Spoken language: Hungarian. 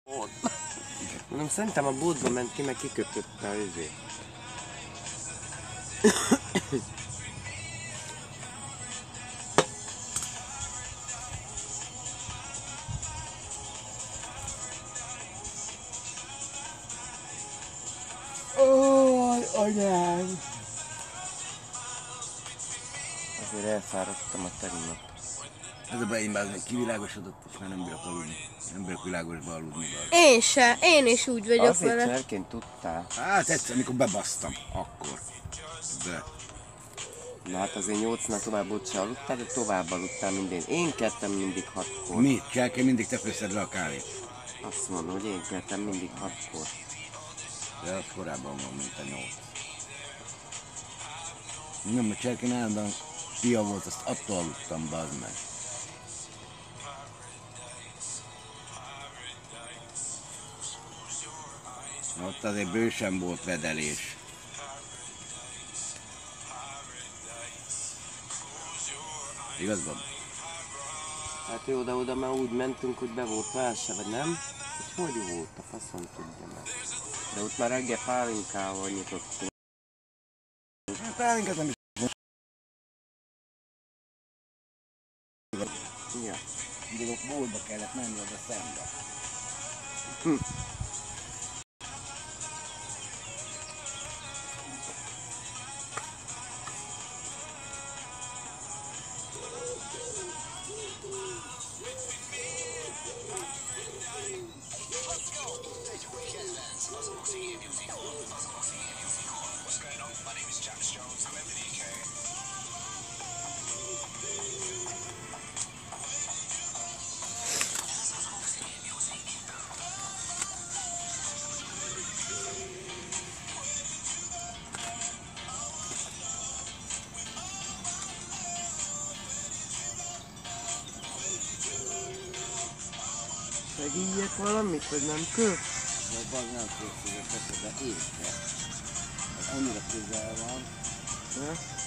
Mondom, szerintem a bódba ment ki, meg kikötötte a izét. Ó, anyám! Azért elfáradtam a tegnap. Ez a baj, én már kivilágosodott, és már nem bírok aludni. Nem bírok világosba aludni. Én se, én is úgy vagyok Azért vele. cserként tudtál. Hát egyszer, amikor bebasztam, akkor. De... Na hát azért 8-nál tovább ott se aludtál, de tovább aludtál minden. Én keltem mindig 6-kor. Mi? Cselke mindig te főszed le a kávét. Azt mondom, hogy én keltem mindig 6-kor. De az korábban van, mint a 8. Nem, a Cselkén állandóan pia volt, azt attól aludtam, bazd meg. Ott azért bősen volt vedelés. Igaz, Bob? Hát jó, de oda már úgy mentünk, hogy be volt válsa, vagy nem? Hogy volt, a faszom tudja meg. De ott már reggel pálinkával nyitottunk. Hát pálinkát nem is. Ja. Mindig ott boltba kellett menni oda szembe. Segígyek valamit, vagy nem köt? Vagy az nem készül, de érte. Ez annyira közel van. Ja?